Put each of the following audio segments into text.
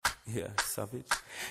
Yeah, savage.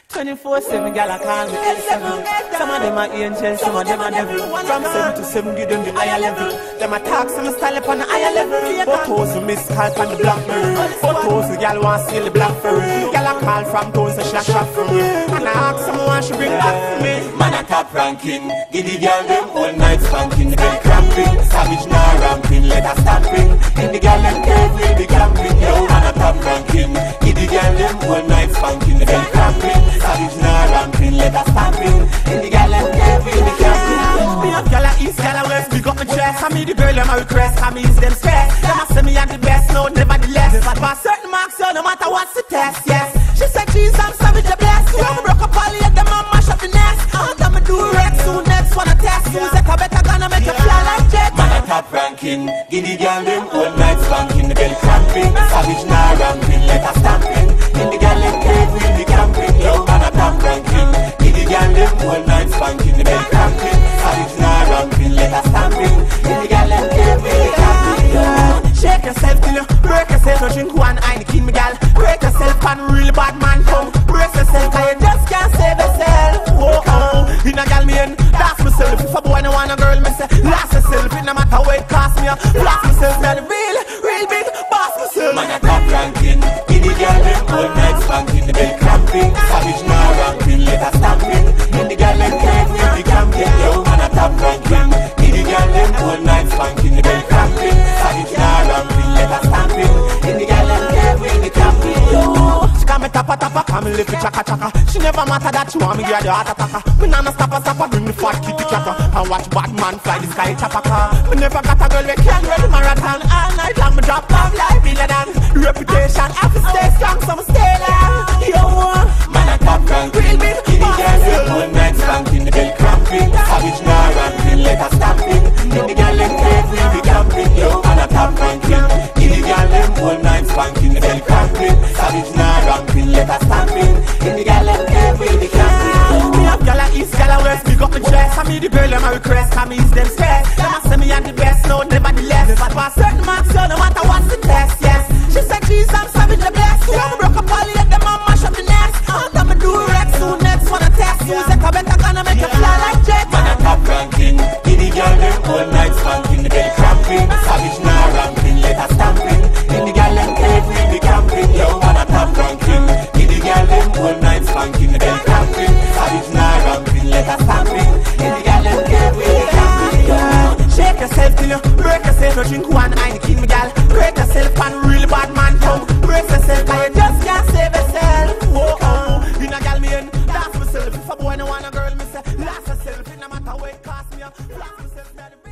24/7, gal, I call me L7. Some of them are angels, some of them are devil. From 7 to 7, give them the higher level. Them attack, some style up on the higher level. Photos, miss call from the Blackberry. Photos, gal want steal the Blackberry. Gal, I call from toes, and slash up from me. And I ask someone, she bring back for me. Man, a top ranking. Give the gal them all night spanking. The bell cramping. Savage now ramping. Let her stamping. In the gal them cave, we'll be camping. Yo, man, a top ranking. Give the gal them all night spanking. The bell cramping. Savage now ramping. Let her stamping. In the gal them cave, we'll be camping. Me up gal east, gal west, big up my dress. I me the girl, them a request. I me is them stress. Them a say me am the best, no, nevertheless. But for certain marks, so no matter what's the test, yes. She said she's I'm savage, the blessed. You broke up all the them and mash up the nest. I'm gonna do Rex, soon next wanna test. Who's a better gonna make you fly like jet. Man, a top ranking. Give the gal them all night spanking. The bell cramping. Savage now ramping. Let her stamping. In the gal them cave, we'll be camping. Yo, man, a top ranking. Give the gal them all night spanking. The bell cramping. Savage now ramping. Let her stamping. In the gal them cave, we'll be camping. Shake yourself till you break yourself. No drink one Heineken, me gal. Break yourself and real bad man come. Brace yourself, cause you just can't save yourself. Oh, oh. In a gal me in, that's myself. If a boy no want a girl, me say, last yourself. It no matter what it cost me, blast myself. Me the real big boss myself. Man, a top ranking. Give the gal them all night spanking. The bell cramping. Savage now ramping. Let her stamping. In the gal them cave, we'll be camping. Yo, man, a top ranking. Give the gal them all night spanking. The bell cramping. Savage now ramping. Let her stamping. In the gal them cave, we'll be camping. Yo. She call me tapa, call me lift chaka chaka. She never matter that she want me get the heart attacker. Me nana stopper, bring the fat kitty catter. And watch Batman fly the sky chapaka. Me never got a girl we can run the marathon. All night long me drop love like villain. Reputation, I have to stay strong, so me stay long. Yo, man, a top ranking. real big Give the gal them all night spanking. The bell cramping. Savage now ramping. Let her stamping. In the gal them cave, we'll be camping. Yo, man, a top ranking. Give the gal them all night spanking. The bell cramping. Savage now ramping. Let her stamping. In the gal them cave, we'll be camping. Me up gala east, gala west, big up my dress. I me the girl, them a request, I me is them stress. Them a say me am the best, no, nevertheless. But for certain marks, so no matter what's the test, yes. She said she's I'm savage, the blessed. You know, broke up all the them and mash up the nest. I'm gonna do Rex, soon next wanna test. Who's a better gonna make you fly like jet. Man, a top ranking. Give the gal them all night spanking. The bell cramping. Savage now ramping. Let her stamping. In the gal them cave, we'll be camping. Yo, man, a top ranking. Give the gal them all night spanking. The bell cramping. Savage now ramping. Let her stamping. In the gal them cave, we'll be camping. Yo. Shake yourself till you break yourself. No drink one Heineken, me gal. Break yourself and real bad man come. Brace yourself, cause you just can't save yourself. Oh, oh. In a gal me in, that's myself. If a boy no want a girl, me say, last yourself. It no matter what it cost me, blast myself.